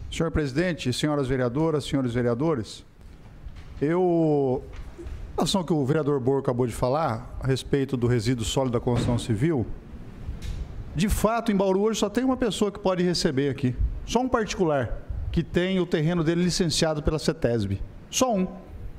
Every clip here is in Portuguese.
Senhor presidente, senhoras vereadoras, senhores vereadores, a relação que o vereador Bor acabou de falar a respeito do resíduo sólido da construção civil, de fato, em Bauru hoje só tem uma pessoa que pode receber aqui. Só um particular que tem o terreno dele licenciado pela CETESB. Só um.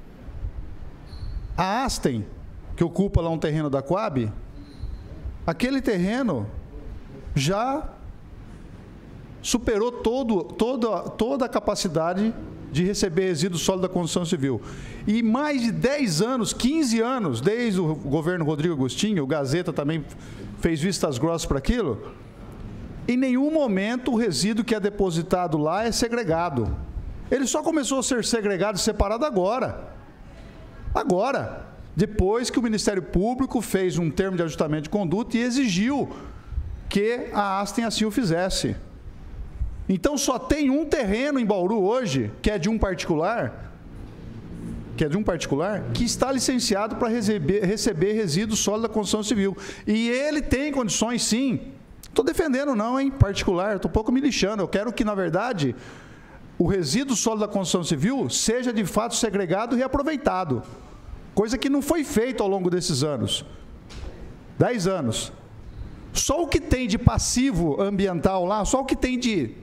A Astem, que ocupa lá um terreno da Coab, aquele terreno já superou toda a capacidade de receber resíduo sólido da construção civil. E mais de 10 anos, 15 anos, desde o governo Rodrigo Agostinho, o Gazeta também fez vistas grossas para aquilo, em nenhum momento o resíduo que é depositado lá é segregado. Ele só começou a ser segregado e separado agora. Agora, depois que o Ministério Público fez um termo de ajustamento de conduta e exigiu que a Astem assim o fizesse. Então, só tem um terreno em Bauru hoje, que é de um particular, que está licenciado para receber resíduo sólido da construção civil. E ele tem condições, sim. Estou defendendo não, hein, particular, estou um pouco me lixando. Eu quero que, na verdade, o resíduo sólido da construção civil seja, de fato, segregado e reaproveitado. Coisa que não foi feita ao longo desses anos. 10 anos. Só o que tem de passivo ambiental lá, só o que tem de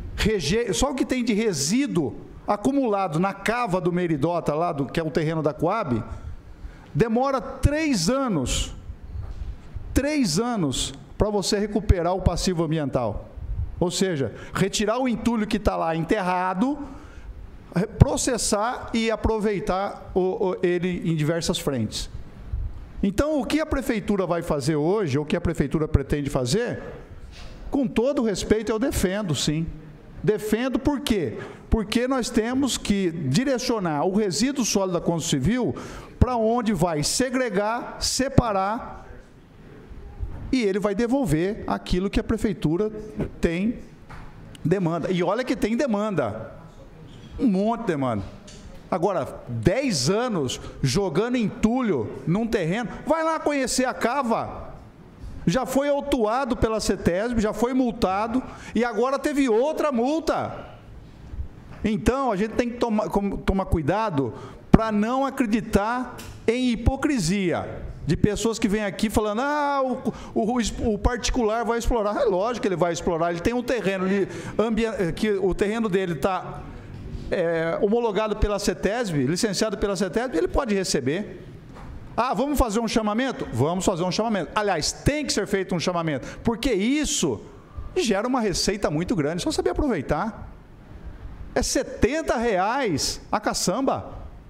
resíduo acumulado na cava do Meridota, lá, que é o terreno da Coab, demora 3 anos. 3 anos para você recuperar o passivo ambiental. Ou seja, retirar o entulho que está lá enterrado, processar e aproveitar ele em diversas frentes. Então, o que a prefeitura vai fazer hoje, ou o que a prefeitura pretende fazer, com todo o respeito, eu defendo, sim. Defendo por quê? Porque nós temos que direcionar o resíduo sólido da construção civil para onde vai segregar, separar, e ele vai devolver aquilo que a prefeitura tem demanda. E olha que tem demanda. Um monte de demanda. Agora, 10 anos jogando entulho num terreno, vai lá conhecer a cava. Já foi autuado pela CETESB, já foi multado e agora teve outra multa. Então, a gente tem que tomar cuidado para não acreditar em hipocrisia de pessoas que vêm aqui falando, o particular vai explorar. É lógico que ele vai explorar, ele tem um terreno, que o terreno dele está homologado pela CETESB, licenciado pela CETESB, ele pode receber. Vamos fazer um chamamento? Vamos fazer um chamamento. Aliás, tem que ser feito um chamamento, porque isso gera uma receita muito grande, só saber aproveitar. É R$70 a caçamba.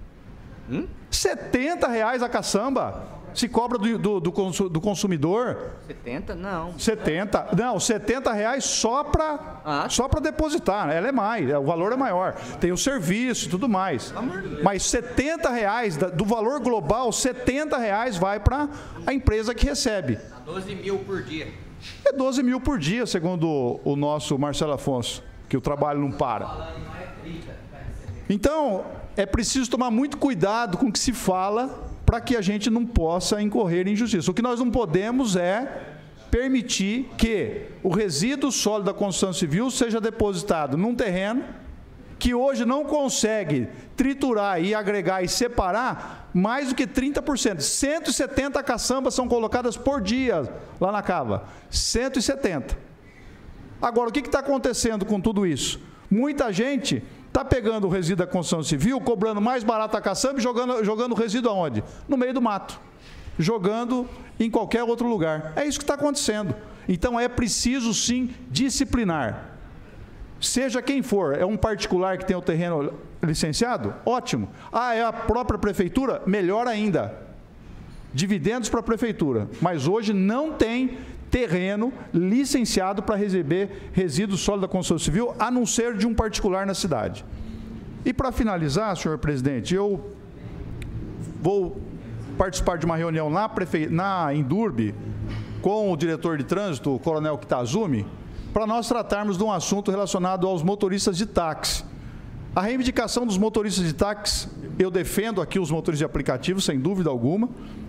R$70 a caçamba. Se cobra do consumidor. 70? Não. 70? Não, R$70 só para depositar. Ela é mais, o valor é maior. Tem o serviço e tudo mais. Mas R$70, do valor global, R$70 vai para a empresa que recebe. 12 mil por dia. É 12 mil por dia, segundo o nosso Marcelo Afonso, que o trabalho não para. Então, é preciso tomar muito cuidado com o que se fala para que a gente não possa incorrer em injustiça. O que nós não podemos é permitir que o resíduo sólido da construção civil seja depositado num terreno que hoje não consegue triturar e agregar e separar mais do que 30%. 170 caçambas são colocadas por dia lá na cava. 170. Agora, o que está acontecendo com tudo isso? Muita gente está pegando o resíduo da construção civil, cobrando mais barato a caçamba e jogando o resíduo aonde? No meio do mato. Jogando em qualquer outro lugar. É isso que está acontecendo. Então, é preciso, sim, disciplinar. Seja quem for, é um particular que tem o terreno licenciado? Ótimo. É a própria prefeitura? Melhor ainda. Dividendos para a prefeitura. Mas hoje não tem terreno licenciado para receber resíduo sólido da construção civil, a não ser de um particular na cidade. E para finalizar, senhor presidente, eu vou participar de uma reunião na Indurb com o diretor de trânsito, o coronel Kitazumi, para nós tratarmos de um assunto relacionado aos motoristas de táxi. A reivindicação dos motoristas de táxi, eu defendo aqui os motoristas de aplicativo, sem dúvida alguma.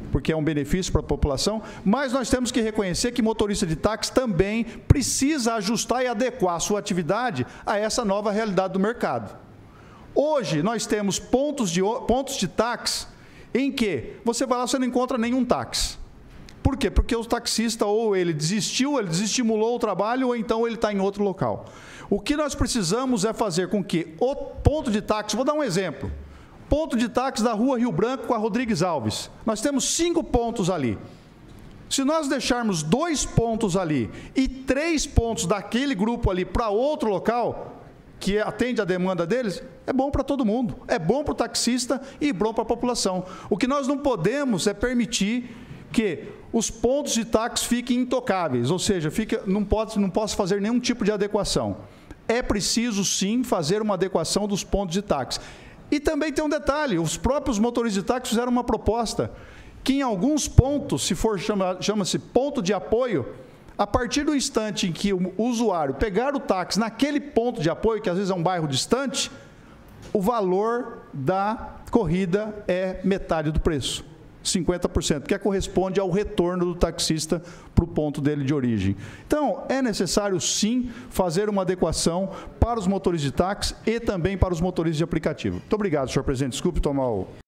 porque é um benefício para a população, mas nós temos que reconhecer que motorista de táxi também precisa ajustar e adequar a sua atividade a essa nova realidade do mercado. Hoje, nós temos pontos de táxi em que você vai lá e você não encontra nenhum táxi. Por quê? Porque o taxista ou ele desistiu, ele desestimulou o trabalho, ou então ele está em outro local. O que nós precisamos é fazer com que o ponto de táxi, vou dar um exemplo, ponto de táxi da Rua Rio Branco com a Rodrigues Alves. Nós temos 5 pontos ali. Se nós deixarmos 2 pontos ali e 3 pontos daquele grupo ali para outro local, que atende a demanda deles, é bom para todo mundo. É bom para o taxista e bom para a população. O que nós não podemos é permitir que os pontos de táxi fiquem intocáveis, ou seja, não posso fazer nenhum tipo de adequação. É preciso, sim, fazer uma adequação dos pontos de táxi. E também tem um detalhe, os próprios motoristas de táxi fizeram uma proposta, que em alguns pontos, se for chama-se ponto de apoio, a partir do instante em que o usuário pegar o táxi naquele ponto de apoio, que às vezes é um bairro distante, o valor da corrida é metade do preço, 50%, que corresponde ao retorno do taxista para o ponto dele de origem. Então, é necessário, sim, fazer uma adequação para os motoristas de táxi e também para os motoristas de aplicativo. Muito obrigado, senhor presidente. Desculpe tomar o...